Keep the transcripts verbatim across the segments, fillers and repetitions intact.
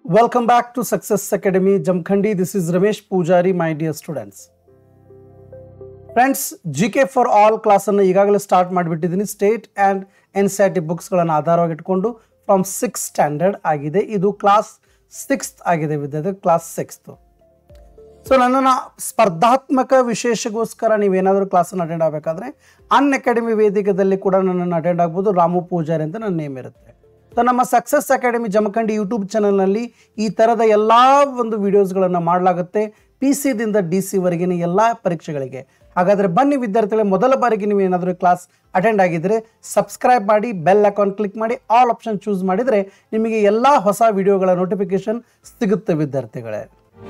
Welcome back to Success Academy Jamkhandi. This is Ramesh Pujari, my dear students. Friends, G K for all class ಅನ್ನು ಈಗಾಗಲೇ start ಮಾಡಿಬಿಟ್ಟಿದ್ದೀನಿ. State and N C R T ಬುಕ್ಸ್ಗಳನ್ನು ಆಧಾರವಾಗಿ ಇಟ್ಕೊಂಡು from six standard ಆಗಿದೆ. ಇದು class sixth ಆಗಿದೆ ವಿದ್ಯಾರ್ಥಿ, ಕ್ಲಾಸ್ ಸಿಕ್ಸ್ತು. ಸೊ ನನ್ನನ್ನು ಸ್ಪರ್ಧಾತ್ಮಕ ವಿಶೇಷಗೋಸ್ಕರ ನೀವೇನಾದರೂ ಕ್ಲಾಸನ್ನು ಅಟೆಂಡ್ ಆಗಬೇಕಾದ್ರೆ ಅನ್ ಅಕಾಡೆಮಿ ವೇದಿಕೆಯಲ್ಲಿ ಕೂಡ ನನ್ನನ್ನು ಅಟೆಂಡ್ ಆಗ್ಬೋದು. ರಾಮು ಪೂಜಾರಿ ಅಂತ ನನ್ನ ನೇಮ್ ಇರುತ್ತೆ. ಸೊ ನಮ್ಮ ಸಕ್ಸಸ್ ಅಕಾಡೆಮಿ ಜಮಖಂಡಿ ಯೂಟ್ಯೂಬ್ ಚಾನಲ್ನಲ್ಲಿ ಈ ಥರದ ಎಲ್ಲ ಒಂದು ವಿಡಿಯೋಸ್ಗಳನ್ನು ಮಾಡಲಾಗುತ್ತೆ, ಪಿ ಸಿದಿಂದ ಡಿ ಸಿವರೆಗಿನ ಎಲ್ಲ ಪರೀಕ್ಷೆಗಳಿಗೆ. ಹಾಗಾದರೆ ಬನ್ನಿ ವಿದ್ಯಾರ್ಥಿಗಳೇ, ಮೊದಲ ಬಾರಿಗೆ ನೀವು ಏನಾದರೂ ಕ್ಲಾಸ್ ಅಟೆಂಡ್ ಆಗಿದ್ದರೆ ಸಬ್ಸ್ಕ್ರೈಬ್ ಮಾಡಿ, ಬೆಲ್ ಐಕಾನ್ ಕ್ಲಿಕ್ ಮಾಡಿ, ಆಲ್ ಆಪ್ಷನ್ ಚೂಸ್ ಮಾಡಿದರೆ ನಿಮಗೆ ಎಲ್ಲ ಹೊಸ ವಿಡಿಯೋಗಳ ನೋಟಿಫಿಕೇಶನ್ ಸಿಗುತ್ತೆ ವಿದ್ಯಾರ್ಥಿಗಳೇ.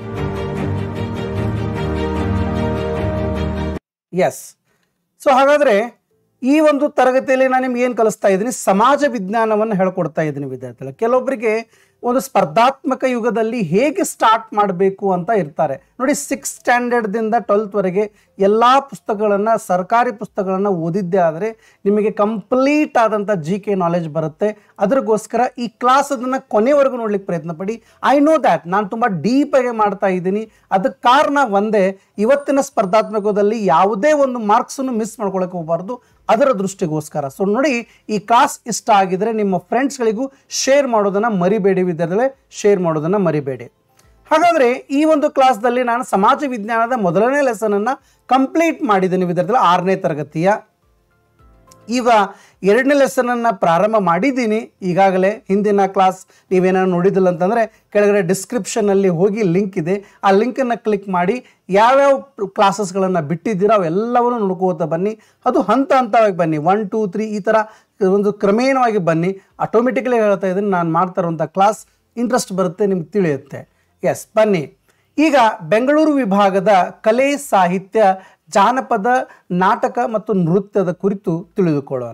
ಎಸ್, ಸೊ ಹಾಗಾದರೆ ಈ ಒಂದು ತರಗತಿಯಲ್ಲಿ ನಾನು ನಿಮ್ಗೆ ಏನು ಕಲಿಸ್ತಾ ಇದ್ದೀನಿ, ಸಮಾಜ ವಿಜ್ಞಾನವನ್ನು ಹೇಳ್ಕೊಡ್ತಾ ಇದ್ದೀನಿ ವಿದ್ಯಾರ್ಥಿಗಳು. ಕೆಲವೊಬ್ಬರಿಗೆ ಒಂದು ಸ್ಪರ್ಧಾತ್ಮಕ ಯುಗದಲ್ಲಿ ಹೇಗೆ ಸ್ಟಾರ್ಟ್ ಮಾಡಬೇಕು ಅಂತ ಇರ್ತಾರೆ ನೋಡಿ. ಸಿಕ್ಸ್ ಸ್ಟ್ಯಾಂಡರ್ಡ್ದಿಂದ ಟ್ವೆಲ್ತ್ವರೆಗೆ ಎಲ್ಲ ಪುಸ್ತಕಗಳನ್ನು, ಸರ್ಕಾರಿ ಪುಸ್ತಕಗಳನ್ನು ಓದಿದ್ದೇ ಆದರೆ ನಿಮಗೆ ಕಂಪ್ಲೀಟ್ ಆದಂಥ ಜಿ ಕೆ ನಾಲೆಜ್ ಬರುತ್ತೆ. ಅದಕ್ಕೋಸ್ಕರ ಈ ಕ್ಲಾಸ್ ಅದನ್ನು ಕೊನೆವರೆಗೂ ನೋಡ್ಲಿಕ್ಕೆ ಪ್ರಯತ್ನ ಪಡಿ. ಐ ನೋ ದ್ಯಾಟ್ ನಾನು ತುಂಬ ಡೀಪಾಗಿ ಮಾಡ್ತಾ ಇದ್ದೀನಿ. ಅದಕ್ಕೆ ಕಾರಣ ಒಂದೇ, ಇವತ್ತಿನ ಸ್ಪರ್ಧಾತ್ಮಕದಲ್ಲಿ ಯಾವುದೇ ಒಂದು ಮಾರ್ಕ್ಸನ್ನು ಮಿಸ್ ಮಾಡ್ಕೊಳ್ಳೋಕೆ ಹೋಗಬಾರ್ದು, ಅದರ ದೃಷ್ಟಿಗೋಸ್ಕರ. ಸೊ ನೋಡಿ, ಈ ಕ್ಲಾಸ್ ಇಷ್ಟ ಆಗಿದ್ರೆ ನಿಮ್ಮ ಫ್ರೆಂಡ್ಸ್ಗಳಿಗೂ ಶೇರ್ ಮಾಡೋದನ್ನು ಮರಿಬೇಡಿ ವಿದ್ಯಾರ್ಥಿಗಳೇ, ಶೇರ್ ಮಾಡೋದನ್ನು ಮರಿಬೇಡಿ. ಹಾಗಾದರೆ ಈ ಒಂದು ಕ್ಲಾಸ್ದಲ್ಲಿ ನಾನು ಸಮಾಜ ವಿಜ್ಞಾನದ ಮೊದಲನೇ ಲೆಸನನ್ನು ಕಂಪ್ಲೀಟ್ ಮಾಡಿದ್ದೀನಿ ವಿದ್ಯಾರ್ಥಿಗಳು, ಆರನೇ ತರಗತಿಯ. ಈಗ ಎರಡನೇ ಲೆಸನನ್ನು ಪ್ರಾರಂಭ ಮಾಡಿದ್ದೀನಿ ಈಗಾಗಲೇ. ಹಿಂದಿನ ಕ್ಲಾಸ್ ನೀವೇನಾದ್ರು ನೋಡಿದಿಲ್ಲ ಅಂತಂದರೆ ಕೆಳಗಡೆ ಡಿಸ್ಕ್ರಿಪ್ಷನ್ನಲ್ಲಿ ಹೋಗಿ ಲಿಂಕ್ ಇದೆ, ಆ ಲಿಂಕನ್ನು ಕ್ಲಿಕ್ ಮಾಡಿ ಯಾವ್ಯಾವ ಕ್ಲಾಸಸ್ಗಳನ್ನು ಬಿಟ್ಟಿದ್ದೀರೋ ಅವೆಲ್ಲವನ್ನು ನೋಡ್ಕೋತಾ ಬನ್ನಿ. ಅದು ಹಂತ ಹಂತವಾಗಿ ಬನ್ನಿ, ಒನ್ ಟೂ ತ್ರೀ ಈ ಥರ ಒಂದು ಕ್ರಮೇಣವಾಗಿ ಬನ್ನಿ. ಆಟೋಮೆಟಿಕಲಿ ಹೇಳ್ತಾ ಇದ್ದೀನಿ, ನಾನು ಮಾಡ್ತಾ ಇರುವಂಥ ಕ್ಲಾಸ್ ಇಂಟ್ರೆಸ್ಟ್ ಬರುತ್ತೆ, ನಿಮ್ಗೆ ತಿಳಿಯುತ್ತೆ. ಎಸ್, ಬನ್ನಿ. ಈಗ ಬೆಂಗಳೂರು ವಿಭಾಗದ ಕಲೆ, ಸಾಹಿತ್ಯ, ಜಾನಪದ, ನಾಟಕ ಮತ್ತು ನೃತ್ಯದ ಕುರಿತು ತಿಳಿದುಕೊಳ್ಳೋಣ.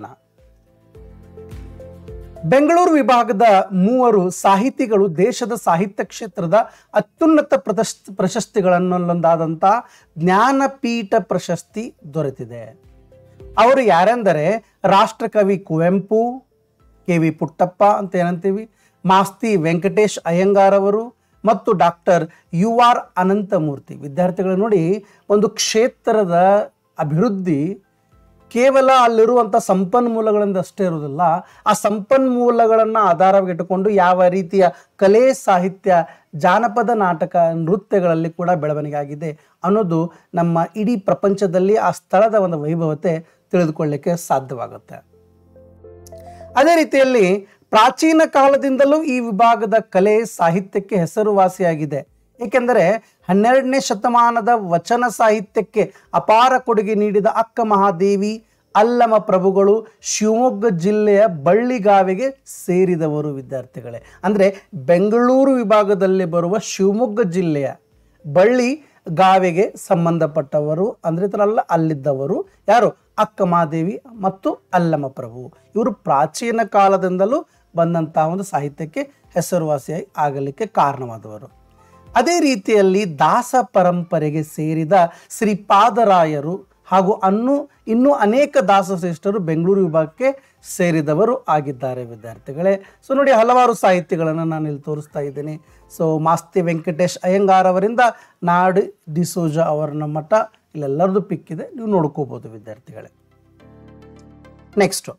ಬೆಂಗಳೂರು ವಿಭಾಗದ ಮೂವರು ಸಾಹಿತಿಗಳು ದೇಶದ ಸಾಹಿತ್ಯ ಕ್ಷೇತ್ರದ ಅತ್ಯುನ್ನತ ಪ್ರಶಸ್ತಿ ಪ್ರಶಸ್ತಿಗಳನ್ನೊಂದಾದಂಥ ಜ್ಞಾನಪೀಠ ಪ್ರಶಸ್ತಿ ದೊರೆತಿದೆ. ಅವರು ಯಾರೆಂದರೆ ರಾಷ್ಟ್ರಕವಿ ಕುವೆಂಪು, ಕೆ ವಿ ಪುಟ್ಟಪ್ಪ ಅಂತ ಏನಂತೀವಿ, ಮಾಸ್ತಿ ವೆಂಕಟೇಶ್ ಅಯ್ಯಂಗಾರ್ ಅವರು ಮತ್ತು ಡಾಕ್ಟರ್ ಯು ಆರ್ ಅನಂತಮೂರ್ತಿ. ವಿದ್ಯಾರ್ಥಿಗಳು ನೋಡಿ, ಒಂದು ಕ್ಷೇತ್ರದ ಅಭಿವೃದ್ಧಿ ಕೇವಲ ಅಲ್ಲಿರುವಂಥ ಸಂಪನ್ಮೂಲಗಳಿಂದ ಅಷ್ಟೇ ಇರುವುದಿಲ್ಲ, ಆ ಸಂಪನ್ಮೂಲಗಳನ್ನು ಆಧಾರವಾಗಿಟ್ಟುಕೊಂಡು ಯಾವ ರೀತಿಯ ಕಲೆ, ಸಾಹಿತ್ಯ, ಜಾನಪದ, ನಾಟಕ, ನೃತ್ಯಗಳಲ್ಲಿ ಕೂಡ ಬೆಳವಣಿಗೆ ಆಗಿದೆ ಅನ್ನೋದು ನಮ್ಮ ಇಡೀ ಪ್ರಪಂಚದಲ್ಲಿ ಆ ಸ್ಥಳದ ಒಂದು ವೈಭವತೆ ತಿಳಿದುಕೊಳ್ಳಲಿಕ್ಕೆ ಸಾಧ್ಯವಾಗುತ್ತೆ. ಅದೇ ರೀತಿಯಲ್ಲಿ ಪ್ರಾಚೀನ ಕಾಲದಿಂದಲೂ ಈ ವಿಭಾಗದ ಕಲೆ, ಸಾಹಿತ್ಯಕ್ಕೆ ಹೆಸರುವಾಸಿಯಾಗಿದೆ. ಏಕೆಂದರೆ ಹನ್ನೆರಡನೇ ಶತಮಾನದ ವಚನ ಸಾಹಿತ್ಯಕ್ಕೆ ಅಪಾರ ಕೊಡುಗೆ ನೀಡಿದ ಅಕ್ಕ ಮಹಾದೇವಿ, ಅಲ್ಲಮ ಪ್ರಭುಗಳು ಶಿವಮೊಗ್ಗ ಜಿಲ್ಲೆಯ ಬಳ್ಳಿಗಾವೆಗೆ ಸೇರಿದವರು ವಿದ್ಯಾರ್ಥಿಗಳೇ. ಅಂದರೆ ಬೆಂಗಳೂರು ವಿಭಾಗದಲ್ಲಿ ಬರುವ ಶಿವಮೊಗ್ಗ ಜಿಲ್ಲೆಯ ಬಳ್ಳಿ ಗಾವೆಗೆ ಸಂಬಂಧಪಟ್ಟವರು, ಅಂದರೆ ಇದರಲ್ಲ ಅಲ್ಲಿದ್ದವರು ಯಾರು, ಅಕ್ಕ ಮಹಾದೇವಿ ಮತ್ತು ಅಲ್ಲಮ ಪ್ರಭು. ಇವರು ಪ್ರಾಚೀನ ಕಾಲದಿಂದಲೂ ಬಂದಂತಹ ಒಂದು ಸಾಹಿತ್ಯಕ್ಕೆ ಹೆಸರುವಾಸಿಯಾಗಿ ಆಗಲಿಕ್ಕೆ ಕಾರಣವಾದವರು. ಅದೇ ರೀತಿಯಲ್ಲಿ ದಾಸ ಪರಂಪರೆಗೆ ಸೇರಿದ ಶ್ರೀಪಾದರಾಯರು ಹಾಗೂ ಅನ್ನು ಇನ್ನೂ ಅನೇಕ ದಾಸಶ್ರೇಷ್ಠರು ಬೆಂಗಳೂರು ವಿಭಾಗಕ್ಕೆ ಸೇರಿದವರು ಆಗಿದ್ದಾರೆ ವಿದ್ಯಾರ್ಥಿಗಳೇ. ಸೊ ನೋಡಿ, ಹಲವಾರು ಸಾಹಿತ್ಯಗಳನ್ನು ನಾನು ಇಲ್ಲಿ ತೋರಿಸ್ತಾ ಇದ್ದೀನಿ. ಸೊ ಮಾಸ್ತಿ ವೆಂಕಟೇಶ್ ಅಯ್ಯಂಗಾರ್ ಅವರಿಂದ ನಾಡು ಡಿಸೋಜ ಅವರ ಮಠ ಇಲ್ಲೆಲ್ಲರದು ಪಿಕ್ ಇದೆ, ನೀವು ನೋಡ್ಕೋಬಹುದು ವಿದ್ಯಾರ್ಥಿಗಳೇ. ನೆಕ್ಸ್ಟ್,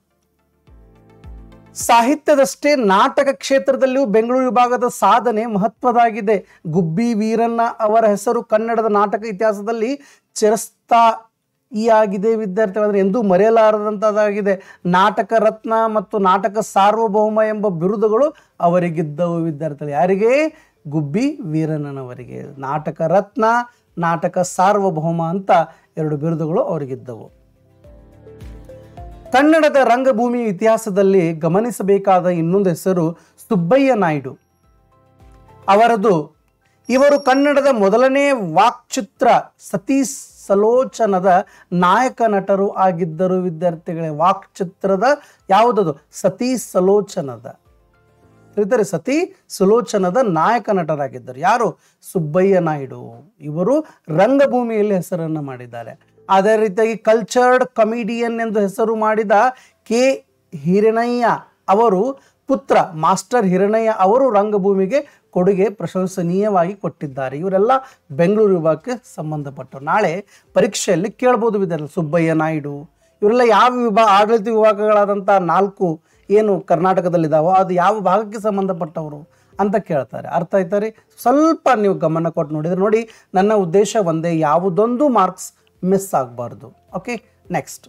ಸಾಹಿತ್ಯದಷ್ಟೇ ನಾಟಕ ಕ್ಷೇತ್ರದಲ್ಲಿಯೂ ಬೆಂಗಳೂರು ವಿಭಾಗದ ಸಾಧನೆ ಮಹತ್ವದಾಗಿದೆ. ಗುಬ್ಬಿ ವೀರಣ್ಣ ಅವರ ಹೆಸರು ಕನ್ನಡದ ನಾಟಕ ಇತಿಹಾಸದಲ್ಲಿ ಚಿರಸ್ಥಾಯಿಯಾಗಿದೆ ವಿದ್ಯಾರ್ಥಿಗಳು, ಅಂದರೆ ಎಂದೂ ಮರೆಯಲಾರದಂಥದ್ದಾಗಿದೆ. ನಾಟಕ ರತ್ನ ಮತ್ತು ನಾಟಕ ಸಾರ್ವಭೌಮ ಎಂಬ ಬಿರುದುಗಳು ಅವರಿಗಿದ್ದವು ವಿದ್ಯಾರ್ಥಿಗಳು. ಯಾರಿಗೆ? ಗುಬ್ಬಿ ವೀರಣ್ಣನವರಿಗೆ. ನಾಟಕ ರತ್ನ, ನಾಟಕ ಸಾರ್ವಭೌಮ ಅಂತ ಎರಡು ಬಿರುದುಗಳು ಅವರಿಗಿದ್ದವು. ಕನ್ನಡದ ರಂಗಭೂಮಿ ಇತಿಹಾಸದಲ್ಲಿ ಗಮನಿಸಬೇಕಾದ ಇನ್ನೊಂದು ಹೆಸರು ಸುಬ್ಬಯ್ಯ ನಾಯ್ಡು ಅವರದು. ಇವರು ಕನ್ನಡದ ಮೊದಲನೇ ವಾಕ್ಚಿತ್ರ ಸತೀ ಸಲೋಚನದ ನಾಯಕ ನಟರು ಆಗಿದ್ದರು ವಿದ್ಯಾರ್ಥಿಗಳೇ. ವಾಕ್ಚಿತ್ರದ ಯಾವುದದು? ಸತೀ ಸಲೋಚನದ ತಿಳಿದರೆ ಸತಿ ಸುಲೋಚನದ ನಾಯಕ ನಟರಾಗಿದ್ದರು. ಯಾರು? ಸುಬ್ಬಯ್ಯ ನಾಯ್ಡು. ಇವರು ರಂಗಭೂಮಿಯಲ್ಲಿ ಹೆಸರನ್ನು ಮಾಡಿದ್ದಾರೆ. ಅದೇ ರೀತಿಯಾಗಿ ಕಲ್ಚರ್ಡ್ ಕಮಿಡಿಯನ್ ಎಂದು ಹೆಸರು ಮಾಡಿದ ಕೆ ಹಿರಣಯ್ಯ ಅವರು ಪುತ್ರ ಮಾಸ್ಟರ್ ಹಿರಣಯ್ಯ ಅವರು ರಂಗಭೂಮಿಗೆ ಕೊಡುಗೆ ಪ್ರಶಂಸನೀಯವಾಗಿ ಕೊಟ್ಟಿದ್ದಾರೆ. ಇವರೆಲ್ಲ ಬೆಂಗಳೂರು ವಿಭಾಗಕ್ಕೆ ಸಂಬಂಧಪಟ್ಟರು. ನಾಳೆ ಪರೀಕ್ಷೆಯಲ್ಲಿ ಕೇಳ್ಬೋದು ವಿದ್ಯಾರ್ಥಿ ಸುಬ್ಬಯ್ಯ ನಾಯ್ಡು ಇವರೆಲ್ಲ ಯಾವ ವಿಭಾಗ ಆಡಳಿತ ವಿಭಾಗಗಳಾದಂಥ ನಾಲ್ಕು ಏನು ಕರ್ನಾಟಕದಲ್ಲಿದ್ದಾವೋ ಅದು ಯಾವ ಭಾಗಕ್ಕೆ ಸಂಬಂಧಪಟ್ಟವರು ಅಂತ ಕೇಳ್ತಾರೆ. ಅರ್ಥ ಆಯ್ತಾರೆ? ಸ್ವಲ್ಪ ನೀವು ಗಮನ ಕೊಟ್ಟು ನೋಡಿದರೆ ನೋಡಿ, ನನ್ನ ಉದ್ದೇಶ ಒಂದೇ, ಯಾವುದೊಂದು ಮಾರ್ಕ್ಸ್ ಮಿಸ್ ಆಗಬಾರ್ದು. Okay, next.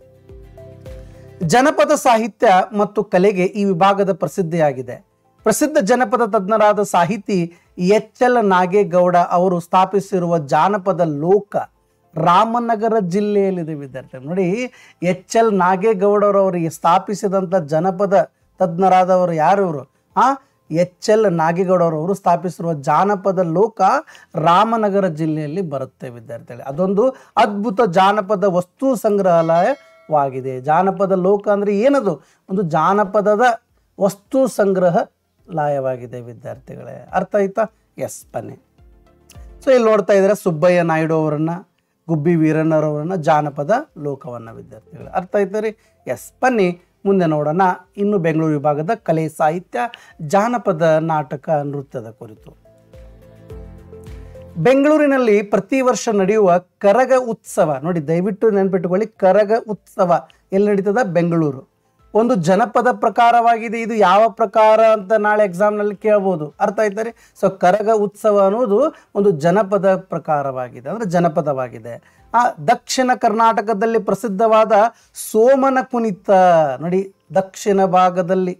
ಜನಪದ ಸಾಹಿತ್ಯ ಮತ್ತು ಕಲೆಗೆ ಈ ವಿಭಾಗದ ಪ್ರಸಿದ್ಧಿಯಾಗಿದೆ. ಪ್ರಸಿದ್ಧ ಜನಪದ ತಜ್ಞರಾದ ಸಾಹಿತಿ ಎಚ್ ಎಲ್ ನಾಗೇಗೌಡ ಅವರು ಸ್ಥಾಪಿಸಿರುವ ಜಾನಪದ ಲೋಕ ರಾಮನಗರ ಜಿಲ್ಲೆಯಲ್ಲಿದೆ ವಿದ್ಯಾರ್ಥಿ. ನೋಡಿ, ಎಚ್ ಎಲ್ ನಾಗೇಗೌಡರವರಿಗೆ ಸ್ಥಾಪಿಸಿದಂಥ ಜನಪದ ತಜ್ಞರಾದವರು ಯಾರು ಇವರು? ಆ ಎಚ್ ಎಲ್ ನಾಗೇಗೌಡರವರು ಸ್ಥಾಪಿಸಿರುವ ಜಾನಪದ ಲೋಕ ರಾಮನಗರ ಜಿಲ್ಲೆಯಲ್ಲಿ ಬರುತ್ತೆ ವಿದ್ಯಾರ್ಥಿಗಳು. ಅದೊಂದು ಅದ್ಭುತ ಜಾನಪದ ವಸ್ತು ಸಂಗ್ರಹಾಲಯವಾಗಿದೆ. ಜಾನಪದ ಲೋಕ ಅಂದರೆ ಏನದು? ಒಂದು ಜಾನಪದದ ವಸ್ತು ಸಂಗ್ರಹಾಲಯವಾಗಿದೆ ವಿದ್ಯಾರ್ಥಿಗಳೇ. ಅರ್ಥ ಆಯ್ತಾ? ಎಸ್, ಬನ್ನಿ. ಸೊ ಇಲ್ಲಿ ನೋಡ್ತಾ ಇದ್ದಾರೆ ಸುಬ್ಬಯ್ಯ ನಾಯ್ಡು ಅವರನ್ನ, ಗುಬ್ಬಿ ವೀರಣ್ಣರವರನ್ನ, ಜಾನಪದ ಲೋಕವನ್ನ ವಿದ್ಯಾರ್ಥಿಗಳು. ಅರ್ಥ ಆಯ್ತಾ ರೀ? ಎಸ್, ಬನ್ನಿ ಮುಂದೆ ನೋಡೋಣ. ಇನ್ನು ಬೆಂಗಳೂರು ವಿಭಾಗದ ಕಲೆ, ಸಾಹಿತ್ಯ, ಜಾನಪದ, ನಾಟಕ, ನೃತ್ಯದ ಕುರಿತು. ಬೆಂಗಳೂರಿನಲ್ಲಿ ಪ್ರತಿ ವರ್ಷ ನಡೆಯುವ ಕರಗ ಉತ್ಸವ, ನೋಡಿ ದಯವಿಟ್ಟು ನೆನಪಿಟ್ಟುಕೊಳ್ಳಿ, ಕರಗ ಉತ್ಸವ ಎಲ್ಲಿ ನಡೀತದ? ಬೆಂಗಳೂರು. ಒಂದು ಜನಪದ ಪ್ರಕಾರವಾಗಿದೆ. ಇದು ಯಾವ ಪ್ರಕಾರ ಅಂತ ನಾಳೆ ಎಕ್ಸಾಮ್ನಲ್ಲಿ ಕೇಳ್ಬೋದು. ಅರ್ಥ ಆಯ್ತಾರೆ? ಸೊ ಕರಗ ಉತ್ಸವ ಅನ್ನೋದು ಒಂದು ಜನಪದ ಪ್ರಕಾರವಾಗಿದೆ, ಅಂದರೆ ಜನಪದವಾಗಿದೆ. ಆ ದಕ್ಷಿಣ ಕರ್ನಾಟಕದಲ್ಲಿ ಪ್ರಸಿದ್ಧವಾದ ಸೋಮನ ಕುಣಿತ, ನೋಡಿ ದಕ್ಷಿಣ ಭಾಗದಲ್ಲಿ,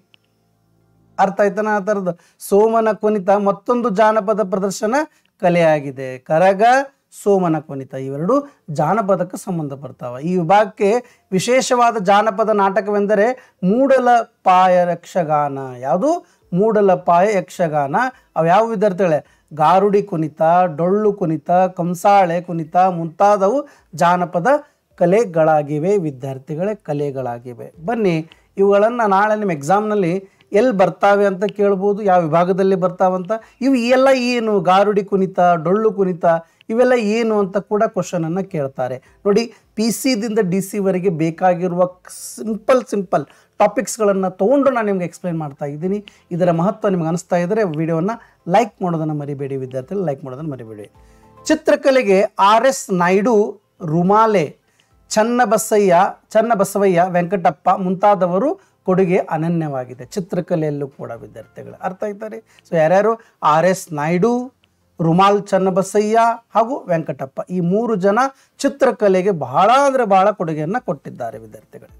ಅರ್ಥ ಆಯ್ತಾನ? ಆ ಥರದ್ದು ಸೋಮನ ಕುಣಿತ ಮತ್ತೊಂದು ಜಾನಪದ ಪ್ರದರ್ಶನ ಕಲೆಯಾಗಿದೆ. ಕರಗ, ಸೋಮನ ಕುಣಿತ ಇವೆರಡು ಜಾನಪದಕ್ಕೆ ಸಂಬಂಧ ಬರ್ತಾವ. ಈ ವಿಭಾಗಕ್ಕೆ ವಿಶೇಷವಾದ ಜಾನಪದ ನಾಟಕವೆಂದರೆ ಮೂಡಲಪಾಯ ಯಕ್ಷಗಾನ. ಯಾವುದು? ಮೂಡಲಪಾಯ ಯಕ್ಷಗಾನ. ಅವು ಯಾವ ವಿದ್ಯಾರ್ಥಿಗಳೇ? ಗಾರುಡಿ ಕುಣಿತ, ಡೊಳ್ಳು ಕುಣಿತ, ಕಂಸಾಳೆ ಕುಣಿತ ಮುಂತಾದವು ಜಾನಪದ ಕಲೆಗಳಾಗಿವೆ ವಿದ್ಯಾರ್ಥಿಗಳೇ, ಕಲೆಗಳಾಗಿವೆ. ಬನ್ನಿ, ಇವುಗಳನ್ನು ನಾಳೆ ನಿಮ್ಮ ಎಕ್ಸಾಮ್ನಲ್ಲಿ ಎಲ್ಲಿ ಬರ್ತಾವೆ ಅಂತ ಕೇಳ್ಬೋದು, ಯಾವ ವಿಭಾಗದಲ್ಲಿ ಬರ್ತಾವಂತ. ಇವು ಎಲ್ಲ ಏನು? ಗಾರುಡಿ ಕುಣಿತ, ಡೊಳ್ಳು ಕುಣಿತ ಇವೆಲ್ಲ ಏನು ಅಂತ ಕೂಡ ಕ್ವಶನನ್ನು ಕೇಳ್ತಾರೆ. ನೋಡಿ, ಪಿ ಸಿದಿಂದ ಡಿ ಸಿವರೆಗೆ ಬೇಕಾಗಿರುವ ಸಿಂಪಲ್ ಸಿಂಪಲ್ ಟಾಪಿಕ್ಸ್ಗಳನ್ನು ತೊಗೊಂಡು ನಾನು ನಿಮ್ಗೆ ಎಕ್ಸ್ಪ್ಲೈನ್ ಮಾಡ್ತಾ ಇದ್ದೀನಿ. ಇದರ ಮಹತ್ವ ನಿಮ್ಗೆ ಅನಿಸ್ತಾ ಇದ್ದರೆ ವಿಡಿಯೋವನ್ನು ಲೈಕ್ ಮಾಡೋದನ್ನು ಮರಿಬೇಡಿ ವಿದ್ಯಾರ್ಥಿಗಳು, ಲೈಕ್ ಮಾಡೋದನ್ನು ಮರಿಬೇಡಿ. ಚಿತ್ರಕಲೆಗೆ ಆರ್ ಎಸ್ ನಾಯ್ಡು, ರುಮಾಲೆ, ಚನ್ನಬಸಯ್ಯ ಚನ್ನಬಸವಯ್ಯ ವೆಂಕಟಪ್ಪ ಮುಂತಾದವರು ಕೊಡುಗೆ ಅನನ್ಯವಾಗಿದೆ. ಚಿತ್ರಕಲೆಯಲ್ಲೂ ಕೂಡ ವಿದ್ಯಾರ್ಥಿಗಳು. ಅರ್ಥ ಆಯ್ತಾರೆ? ಸೊ ಯಾರ್ಯಾರು? ಆರ್ ಎಸ್ ನಾಯ್ಡು, ರುಮಾಲ್ ಚನ್ನಬಸಯ್ಯ ಹಾಗೂ ವೆಂಕಟಪ್ಪ, ಈ ಮೂರು ಜನ ಚಿತ್ರಕಲೆಗೆ ಬಹಳ ಅಂದರೆ ಬಹಳ ಕೊಡುಗೆಯನ್ನು ಕೊಟ್ಟಿದ್ದಾರೆ ವಿದ್ಯಾರ್ಥಿಗಳು.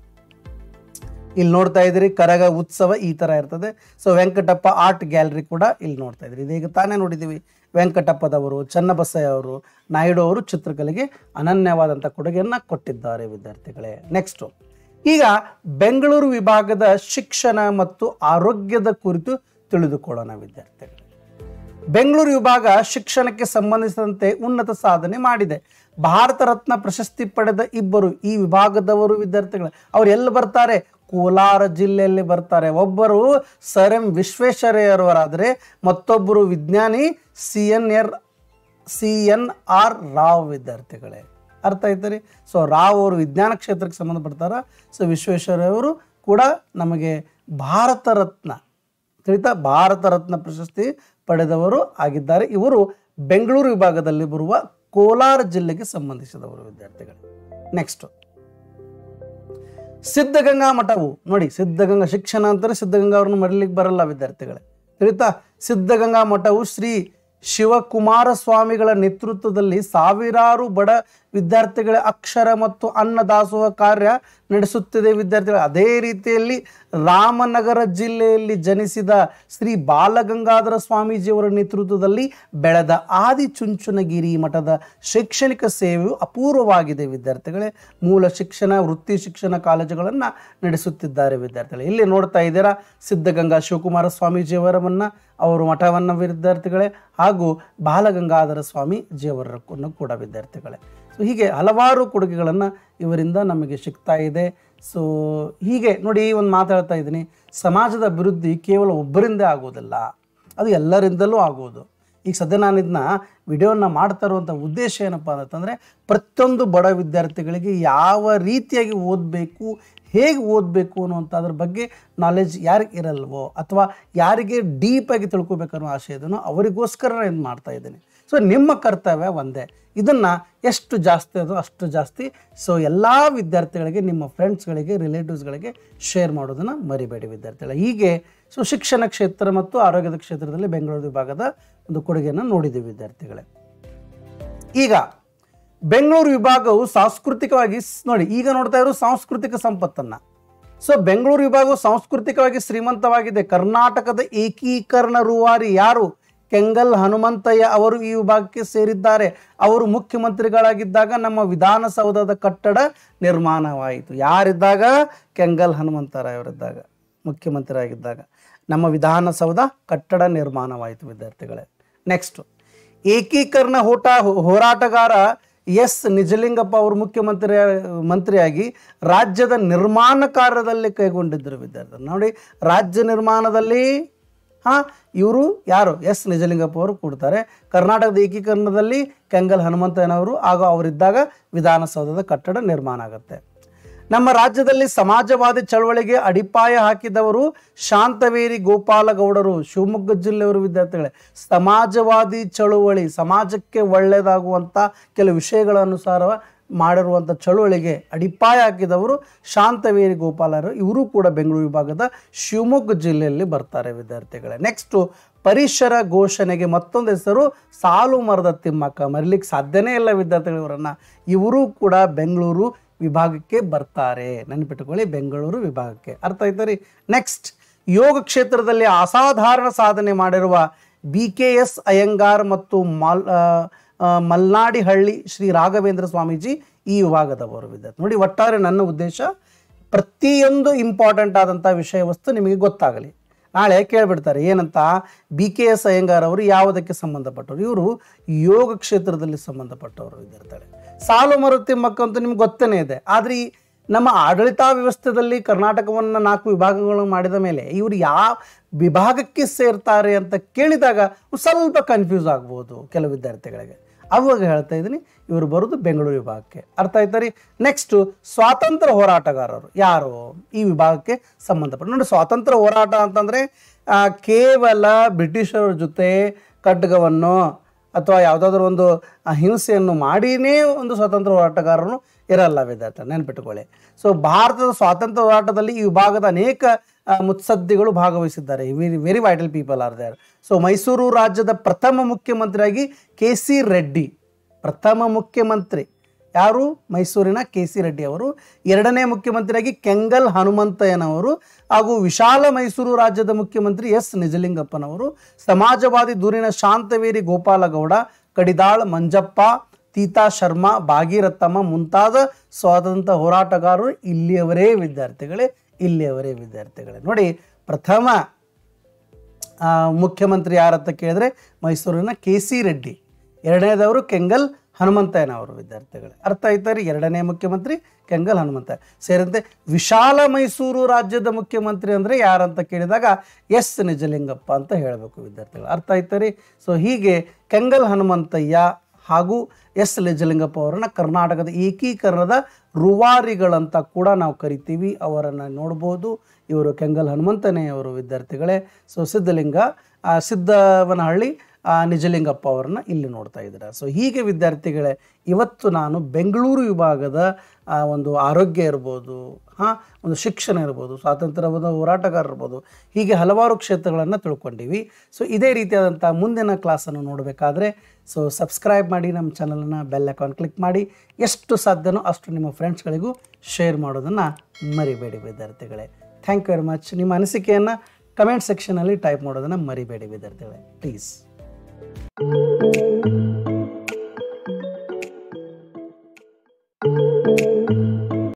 ಇಲ್ಲಿ ನೋಡ್ತಾ ಇದ್ದೀರಿ ಕರಗ ಉತ್ಸವ ಈ ಥರ ಇರ್ತದೆ. ಸೊ ವೆಂಕಟಪ್ಪ ಆರ್ಟ್ ಗ್ಯಾಲರಿ ಕೂಡ ಇಲ್ಲಿ ನೋಡ್ತಾ ಇದ್ದೀರಿ. ಇದೀಗ ತಾನೇ ನೋಡಿದ್ದೀವಿ, ವೆಂಕಟಪ್ಪದವರು, ಚನ್ನಬಸಯ್ಯ ಅವರು, ನಾಯ್ಡು ಅವರು ಚಿತ್ರಕಲೆಗೆ ಅನನ್ಯವಾದಂಥ ಕೊಡುಗೆಯನ್ನು ಕೊಟ್ಟಿದ್ದಾರೆ ವಿದ್ಯಾರ್ಥಿಗಳೇ. ನೆಕ್ಸ್ಟು, ಈಗ ಬೆಂಗಳೂರು ವಿಭಾಗದ ಶಿಕ್ಷಣ ಮತ್ತು ಆರೋಗ್ಯದ ಕುರಿತು ತಿಳಿದುಕೊಳ್ಳೋಣ ವಿದ್ಯಾರ್ಥಿಗಳು. ಬೆಂಗಳೂರು ವಿಭಾಗ ಶಿಕ್ಷಣಕ್ಕೆ ಸಂಬಂಧಿಸಿದಂತೆ ಉನ್ನತ ಸಾಧನೆ ಮಾಡಿದೆ. ಭಾರತ ರತ್ನ ಪ್ರಶಸ್ತಿ ಪಡೆದ ಇಬ್ಬರು ಈ ವಿಭಾಗದವರು ವಿದ್ಯಾರ್ಥಿಗಳು. ಅವ್ರು ಎಲ್ಲಿ ಬರ್ತಾರೆ? ಕೋಲಾರ ಜಿಲ್ಲೆಯಲ್ಲಿ ಬರ್ತಾರೆ. ಒಬ್ಬರು ಸರ್ ಎಂ ವಿಶ್ವೇಶ್ವರಯ್ಯರವರಾದರೆ ಮತ್ತೊಬ್ಬರು ವಿಜ್ಞಾನಿ C N R C N R Rao ವಿದ್ಯಾರ್ಥಿಗಳೇ. ಅರ್ಥ ಆಯ್ತು ರೀ? ಸೊ ರಾವ್ ಅವರು ವಿಜ್ಞಾನ ಕ್ಷೇತ್ರಕ್ಕೆ ಸಂಬಂಧಪಡ್ತಾರ. ಸೊ ವಿಶ್ವೇಶ್ವರಯ್ಯ ಅವರು ಕೂಡ ನಮಗೆ ಭಾರತ ರತ್ನ ತಿಳಿತಾ ಭಾರತ ರತ್ನ ಪ್ರಶಸ್ತಿ ಪಡೆದವರು ಆಗಿದ್ದಾರೆ. ಇವರು ಬೆಂಗಳೂರು ವಿಭಾಗದಲ್ಲಿ ಬರುವ ಕೋಲಾರ ಜಿಲ್ಲೆಗೆ ಸಂಬಂಧಿಸಿದವರು ವಿದ್ಯಾರ್ಥಿಗಳು. ನೆಕ್ಸ್ಟ್, ಸಿದ್ಧಗಂಗಾ ಮಠವು, ನೋಡಿ ಸಿದ್ಧಗಂಗಾ ಶಿಕ್ಷಣ ಅಂತಾರೆ, ಸಿದ್ಧಗಂಗಾ ಅವ್ರನ್ನ ಮರೀಲಿಕ್ಕೆ ಬರಲ್ಲ ವಿದ್ಯಾರ್ಥಿಗಳೇ. ತಿಳಿತಾ ಸಿದ್ಧಗಂಗಾ ಮಠವು ಶ್ರೀ ಶಿವಕುಮಾರ ಸ್ವಾಮಿಗಳ ನೇತೃತ್ವದಲ್ಲಿ ಸಾವಿರಾರು ಬಡ ವಿದ್ಯಾರ್ಥಿಗಳ ಅಕ್ಷರ ಮತ್ತು ಅನ್ನ ದಾಸೋಹ ಕಾರ್ಯ ನಡೆಸುತ್ತಿದೆ ವಿದ್ಯಾರ್ಥಿಗಳು. ಅದೇ ರೀತಿಯಲ್ಲಿ ರಾಮನಗರ ಜಿಲ್ಲೆಯಲ್ಲಿ ಜನಿಸಿದ ಶ್ರೀ ಬಾಲಗಂಗಾಧರ ಸ್ವಾಮೀಜಿಯವರ ನೇತೃತ್ವದಲ್ಲಿ ಬೆಳೆದ ಆದಿಚುಂಚನಗಿರಿ ಮಠದ ಶೈಕ್ಷಣಿಕ ಸೇವೆಯು ಅಪೂರ್ವವಾಗಿದೆ ವಿದ್ಯಾರ್ಥಿಗಳೇ. ಮೂಲ ಶಿಕ್ಷಣ, ವೃತ್ತಿ ಶಿಕ್ಷಣ ಕಾಲೇಜುಗಳನ್ನು ನಡೆಸುತ್ತಿದ್ದಾರೆ ವಿದ್ಯಾರ್ಥಿಗಳು. ಇಲ್ಲಿ ನೋಡ್ತಾ ಇದ್ದೀರಾ ಸಿದ್ಧಗಂಗಾ ಶಿವಕುಮಾರ ಸ್ವಾಮೀಜಿಯವರನ್ನು, ಅವರು ಮಠವನ್ನು ವಿದ್ಯಾರ್ಥಿಗಳೇ, ಹಾಗೂ ಬಾಲಗಂಗಾಧರ ಸ್ವಾಮೀಜಿಯವರನ್ನು ಕೂಡ ವಿದ್ಯಾರ್ಥಿಗಳೇ. ಸೊ ಹೀಗೆ ಹಲವಾರು ಕೊಡುಗೆಗಳನ್ನು ಇವರಿಂದ ನಮಗೆ ಸಿಗ್ತಾ ಇದೆ. ಸೊ ಹೀಗೆ ನೋಡಿ, ಒಂದು ಮಾತಾಡ್ತಾ ಇದ್ದೀನಿ, ಸಮಾಜದ ಅಭಿವೃದ್ಧಿ ಕೇವಲ ಒಬ್ಬರಿಂದೇ ಆಗೋದಿಲ್ಲ, ಅದು ಎಲ್ಲರಿಂದಲೂ ಆಗೋದು. ಈಗ ಸದ್ಯ ನಾನು ಇದನ್ನ ವಿಡಿಯೋನ ಮಾಡ್ತಾ ಇರುವಂಥ ಉದ್ದೇಶ ಏನಪ್ಪ ಅಂತಂದರೆ ಪ್ರತಿಯೊಂದು ಬಡ ವಿದ್ಯಾರ್ಥಿಗಳಿಗೆ ಯಾವ ರೀತಿಯಾಗಿ ಓದಬೇಕು, ಹೇಗೆ ಓದಬೇಕು ಅನ್ನುವಂಥದ್ರ ಬಗ್ಗೆ ನಾಲೆಜ್ ಯಾರಿಗೆ ಇರಲ್ವೋ ಅಥವಾ ಯಾರಿಗೆ ಡೀಪಾಗಿ ತಿಳ್ಕೊಬೇಕನ್ನೋ ಆಸೆ ಇದನ್ನು ಅವರಿಗೋಸ್ಕರ ಏನು ಮಾಡ್ತಾ ಇದ್ದೀನಿ. ಸೊ ನಿಮ್ಮ ಕರ್ತವ್ಯ ಒಂದೇ, ಇದನ್ನು ಎಷ್ಟು ಜಾಸ್ತಿ ಅದು ಅಷ್ಟು ಜಾಸ್ತಿ ಸೊ ಎಲ್ಲ ವಿದ್ಯಾರ್ಥಿಗಳಿಗೆ, ನಿಮ್ಮ ಫ್ರೆಂಡ್ಸ್ಗಳಿಗೆ, ರಿಲೇಟಿವ್ಸ್ಗಳಿಗೆ ಶೇರ್ ಮಾಡೋದನ್ನು ಮರಿಬೇಡಿ ವಿದ್ಯಾರ್ಥಿಗಳು. ಹೀಗೆ ಸೊ ಶಿಕ್ಷಣ ಕ್ಷೇತ್ರ ಮತ್ತು ಆರೋಗ್ಯದ ಕ್ಷೇತ್ರದಲ್ಲಿ ಬೆಂಗಳೂರು ವಿಭಾಗದ ಒಂದು ಕೊಡುಗೆಯನ್ನು ನೋಡಿದ್ದೀವಿ ವಿದ್ಯಾರ್ಥಿಗಳೇ. ಈಗ ಬೆಂಗಳೂರು ವಿಭಾಗವು ಸಾಂಸ್ಕೃತಿಕವಾಗಿ ನೋಡಿ, ಈಗ ನೋಡ್ತಾ ಇರೋ ಸಾಂಸ್ಕೃತಿಕ ಸಂಪತ್ತನ್ನು. ಸೊ ಬೆಂಗಳೂರು ವಿಭಾಗವು ಸಾಂಸ್ಕೃತಿಕವಾಗಿ ಶ್ರೀಮಂತವಾಗಿದೆ. ಕರ್ನಾಟಕದ ಏಕೀಕರಣ ರೂವಾರಿ ಯಾರು? ಕೆಂಗಲ್ ಹನುಮಂತಯ್ಯ ಅವರು ಈ ವಿಭಾಗಕ್ಕೆ ಸೇರಿದ್ದಾರೆ. ಅವರು ಮುಖ್ಯಮಂತ್ರಿಗಳಾಗಿದ್ದಾಗ ನಮ್ಮ ವಿಧಾನಸೌಧದ ಕಟ್ಟಡ ನಿರ್ಮಾಣವಾಯಿತು. ಯಾರಿದ್ದಾಗ? ಕೆಂಗಲ್ ಹನುಮಂತರಾಯವರಿದ್ದಾಗ, ಮುಖ್ಯಮಂತ್ರಿ ಆಗಿದ್ದಾಗ ನಮ್ಮ ವಿಧಾನಸೌಧ ಕಟ್ಟಡ ನಿರ್ಮಾಣವಾಯಿತು ವಿದ್ಯಾರ್ಥಿಗಳೇ. ನೆಕ್ಸ್ಟ್, ಏಕೀಕರಣ ಹೋಟ ಹೋರಾಟಗಾರ ಎಸ್ ನಿಜಲಿಂಗಪ್ಪ ಅವರು ಮುಖ್ಯಮಂತ್ರಿ ಮಂತ್ರಿಯಾಗಿ ರಾಜ್ಯದ ನಿರ್ಮಾಣ ಕಾರ್ಯದಲ್ಲಿ ಕೈಗೊಂಡಿದ್ದರು ವಿದ್ಯಾರ್ಥಿ. ನೋಡಿ, ರಾಜ್ಯ ನಿರ್ಮಾಣದಲ್ಲಿ ಹಾಂ ಇವರು ಯಾರು? ಎಸ್ ನಿಜಲಿಂಗಪ್ಪ ಅವರು ಕೊಡ್ತಾರೆ. ಕರ್ನಾಟಕದ ಏಕೀಕರಣದಲ್ಲಿ ಕೆಂಗಲ್ ಹನುಮಂತಯ್ಯನವರು ಹಾಗೂ ಅವರಿದ್ದಾಗ ವಿಧಾನಸೌಧದ ಕಟ್ಟಡ ನಿರ್ಮಾಣ ಆಗುತ್ತೆ. ನಮ್ಮ ರಾಜ್ಯದಲ್ಲಿ ಸಮಾಜವಾದಿ ಚಳವಳಿಗೆ ಅಡಿಪಾಯ ಹಾಕಿದವರು ಶಾಂತವೇರಿ ಗೋಪಾಲಗೌಡರು, ಶಿವಮೊಗ್ಗ ಜಿಲ್ಲೆಯವರು ವಿದ್ಯಾರ್ಥಿಗಳೇ. ಸಮಾಜವಾದಿ ಚಳುವಳಿ, ಸಮಾಜಕ್ಕೆ ಒಳ್ಳೆಯದಾಗುವಂಥ ಕೆಲವು ವಿಷಯಗಳ ಅನುಸಾರ ಮಾಡಿರುವಂಥ ಚಳುವಳಿಗೆ ಅಡಿಪಾಯ ಹಾಕಿದವರು ಶಾಂತವೇರಿ ಗೋಪಾಲರು. ಇವರು ಕೂಡ ಬೆಂಗಳೂರು ವಿಭಾಗದ ಶಿವಮೊಗ್ಗ ಜಿಲ್ಲೆಯಲ್ಲಿ ಬರ್ತಾರೆ ವಿದ್ಯಾರ್ಥಿಗಳೇ. ನೆಕ್ಸ್ಟು, ಪರಿಸರ ಘೋಷಣೆಗೆ ಮತ್ತೊಂದು ಹೆಸರು ಸಾಲು ಮರದ ತಿಮ್ಮಕ್ಕ. ಮರಿಲಿಕ್ಕೆ ಸಾಧ್ಯನೇ ಇಲ್ಲ ವಿದ್ಯಾರ್ಥಿಗಳು ಇವರನ್ನು. ಇವರು ಕೂಡ ಬೆಂಗಳೂರು ವಿಭಾಗಕ್ಕೆ ಬರ್ತಾರೆ, ನೆನಪಿಟ್ಟುಕೊಳ್ಳಿ, ಬೆಂಗಳೂರು ವಿಭಾಗಕ್ಕೆ. ಅರ್ಥ ಆಯ್ತಾ ರೀ? ನೆಕ್ಸ್ಟ್, ಯೋಗ ಕ್ಷೇತ್ರದಲ್ಲಿ ಅಸಾಧಾರಣ ಸಾಧನೆ ಮಾಡಿರುವ ಬಿ ಕೆ ಎಸ್ ಅಯ್ಯಂಗಾರ್ ಮತ್ತು ಮಲ್ ಮಲ್ನಾಡಿಹಳ್ಳಿ ಶ್ರೀ ರಾಘವೇಂದ್ರ ಸ್ವಾಮೀಜಿ ಈ ವಿಭಾಗದವರು ವಿದ್ಯಾರ್ಥಿ. ನೋಡಿ, ಒಟ್ಟಾರೆ ನನ್ನ ಉದ್ದೇಶ ಪ್ರತಿಯೊಂದು ಇಂಪಾರ್ಟೆಂಟ್ ಆದಂಥ ವಿಷಯ ವಸ್ತು ನಿಮಗೆ ಗೊತ್ತಾಗಲಿ. ನಾಳೆ ಕೇಳಿಬಿಡ್ತಾರೆ ಏನಂತ, ಬಿ ಕೆ ಎಸ್ ಅಯ್ಯಂಗಾರ್ ಅವರು ಯಾವುದಕ್ಕೆ ಸಂಬಂಧಪಟ್ಟವರು? ಇವರು ಯೋಗ ಕ್ಷೇತ್ರದಲ್ಲಿ ಸಂಬಂಧಪಟ್ಟವರು ವಿದ್ಯಾರ್ಥಿಗಳೇ. ಸಾಲು ಮರ ತಿಮ್ಮಕ್ಕ ಅಂತ ನಿಮ್ಗೆ ಗೊತ್ತೇ ಇದೆ. ಆದರೆ ಈ ನಮ್ಮ ಆಡಳಿತ ವ್ಯವಸ್ಥೆಯಲ್ಲಿ ಕರ್ನಾಟಕವನ್ನು ನಾಲ್ಕು ವಿಭಾಗಗಳನ್ನು ಮಾಡಿದ ಮೇಲೆ ಇವರು ಯಾವ ವಿಭಾಗಕ್ಕೆ ಸೇರ್ತಾರೆ ಅಂತ ಕೇಳಿದಾಗ ಸ್ವಲ್ಪ ಕನ್ಫ್ಯೂಸ್ ಆಗ್ಬೋದು ಕೆಲವು ವಿದ್ಯಾರ್ಥಿಗಳಿಗೆ. ಅವಾಗ ಹೇಳ್ತಾ ಇದ್ದೀನಿ, ಇವರು ಬರೋದು ಬೆಂಗಳೂರು ವಿಭಾಗಕ್ಕೆ. ಅರ್ಥ ಆಯ್ತಾ ರೀ? ನೆಕ್ಸ್ಟು, ಸ್ವಾತಂತ್ರ್ಯ ಹೋರಾಟಗಾರರು ಯಾರು? ಈ ವಿಭಾಗಕ್ಕೆ ಸಂಬಂಧಪಟ್ಟ. ನೋಡಿ, ಸ್ವಾತಂತ್ರ್ಯ ಹೋರಾಟ ಅಂತಂದರೆ ಕೇವಲ ಬ್ರಿಟಿಷರ ಜೊತೆ ಖಡ್ಗವನ್ನು ಅಥವಾ ಯಾವುದಾದ್ರೂ ಒಂದು ಹಿಂಸೆಯನ್ನು ಮಾಡಿನೇ ಒಂದು ಸ್ವಾತಂತ್ರ್ಯ ಹೋರಾಟಗಾರರು ಇರಲ್ಲ ವಿದ್ಯಾರ್ಥಿ, ನೆನಪಿಟ್ಟುಕೊಳ್ಳಿ. ಸೊ ಭಾರತದ ಸ್ವಾತಂತ್ರ್ಯ ಹೋರಾಟದಲ್ಲಿ ಈ ವಿಭಾಗದ ಅನೇಕ ಮುತ್ಸದ್ದಿಗಳು ಭಾಗವಹಿಸಿದ್ದಾರೆ. Very very vital people are there. So Mysuru ರಾಜ್ಯದ ಪ್ರಥಮ ಮುಖ್ಯಮಂತ್ರಿಯಾಗಿ ಕೆ ಸಿ ರೆಡ್ಡಿ, ಪ್ರಥಮ ಮುಖ್ಯಮಂತ್ರಿ ಯಾರು? ಮೈಸೂರಿನ ಕೆ ಸಿ ರೆಡ್ಡಿ ಅವರು. ಎರಡನೇ ಮುಖ್ಯಮಂತ್ರಿಯಾಗಿ ಕೆಂಗಲ್ ಹನುಮಂತಯ್ಯನವರು ಹಾಗೂ ವಿಶಾಲ ಮೈಸೂರು ರಾಜ್ಯದ ಮುಖ್ಯಮಂತ್ರಿ ಎಸ್ ನಿಜಲಿಂಗಪ್ಪನವರು. ಸಮಾಜವಾದಿ ದೂರಿನ ಶಾಂತವೇರಿ ಗೋಪಾಲಗೌಡ, ಕಡಿದಾಳ್ ಮಂಜಪ್ಪ, ತೀತಾ ಶರ್ಮಾ, ಭಾಗೀರಥಮ್ಮ ಮುಂತಾದ ಸ್ವಾತಂತ್ರ್ಯ ಹೋರಾಟಗಾರರು ಇಲ್ಲಿಯವರೇ ವಿದ್ಯಾರ್ಥಿಗಳೇ, ಇಲ್ಲಿಯವರೇ ವಿದ್ಯಾರ್ಥಿಗಳೇ. ನೋಡಿ, ಪ್ರಥಮ ಮುಖ್ಯಮಂತ್ರಿ ಯಾರಂತ ಕೇಳಿದ್ರೆ ಮೈಸೂರಿನ ಕೆ ಸಿ ರೆಡ್ಡಿ, ಎರಡನೇದವರು ಕೆಂಗಲ್ ಹನುಮಂತಯ್ಯನವರು ವಿದ್ಯಾರ್ಥಿಗಳೇ. ಅರ್ಥ ಆಯ್ತಾ ರೀ? ಎರಡನೇ ಮುಖ್ಯಮಂತ್ರಿ ಕೆಂಗಲ್ ಹನುಮಂತಯ್ಯ. ಸೇರಿದಂತೆ ವಿಶಾಲ ಮೈಸೂರು ರಾಜ್ಯದ ಮುಖ್ಯಮಂತ್ರಿ ಅಂದರೆ ಯಾರಂತ ಕೇಳಿದಾಗ ಎಸ್ ನಿಜಲಿಂಗಪ್ಪ ಅಂತ ಹೇಳಬೇಕು ವಿದ್ಯಾರ್ಥಿಗಳು. ಅರ್ಥ ಆಯ್ತಾ ರೀ? ಸೊ ಹೀಗೆ ಕೆಂಗಲ್ ಹನುಮಂತಯ್ಯ ಹಾಗೂ ಎಸ್ ನಿಜಲಿಂಗಪ್ಪ ಅವರನ್ನು ಕರ್ನಾಟಕದ ಏಕೀಕರಣದ ರೂವಾರಿಗಳಂತ ಕೂಡ ನಾವು ಕರಿತೀವಿ. ಅವರನ್ನು ನೋಡ್ಬೋದು. ಇವರು ಕೆಂಗಲ್ ಹನುಮಂತಯ್ಯನವರು ವಿದ್ಯಾರ್ಥಿಗಳೇ. ಸೊ ಸಿದ್ಧಲಿಂಗ ಸಿದ್ದವನಹಳ್ಳಿ ನಿಜಲಿಂಗಪ್ಪ ಅವರನ್ನು ಇಲ್ಲಿ ನೋಡ್ತಾ ಇದ್ದೀರಾ. ಸೊ ಹೀಗೆ ವಿದ್ಯಾರ್ಥಿಗಳೇ, ಇವತ್ತು ನಾನು ಬೆಂಗಳೂರು ವಿಭಾಗದ ಒಂದು ಆರೋಗ್ಯ ಇರ್ಬೋದು, ಹಾಂ ಒಂದು ಶಿಕ್ಷಣ ಇರ್ಬೋದು, ಸ್ವಾತಂತ್ರ್ಯದ ಹೋರಾಟಗಾರ ಇರ್ಬೋದು, ಹೀಗೆ ಹಲವಾರು ಕ್ಷೇತ್ರಗಳನ್ನು ತಿಳ್ಕೊಂಡಿವಿ. ಸೊ ಇದೇ ರೀತಿಯಾದಂಥ ಮುಂದಿನ ಕ್ಲಾಸನ್ನು ನೋಡಬೇಕಾದ್ರೆ ಸೊ ಸಬ್ಸ್ಕ್ರೈಬ್ ಮಾಡಿ, ನಮ್ಮ ಚಾನಲನ್ನು ಬೆಲ್ ಐಕಾನ್ ಕ್ಲಿಕ್ ಮಾಡಿ, ಎಷ್ಟು ಸಾಧ್ಯನೋ ಅಷ್ಟು ನಿಮ್ಮ ಫ್ರೆಂಡ್ಸ್ಗಳಿಗೂ ಶೇರ್ ಮಾಡೋದನ್ನು ಮರಿಬೇಡಿ ವಿದ್ಯಾರ್ಥಿಗಳೇ. Thank you very much. ನಿಮ್ಮ ಅನಿಸಿಕೆಯನ್ನು ಕಮೆಂಟ್ ಸೆಕ್ಷನಲ್ಲಿ ಟೈಪ್ ಮಾಡೋದನ್ನು ಮರಿಬೇಡಿ ವಿದ್ಯಾರ್ಥಿಗಳೇ, ಪ್ಲೀಸ್.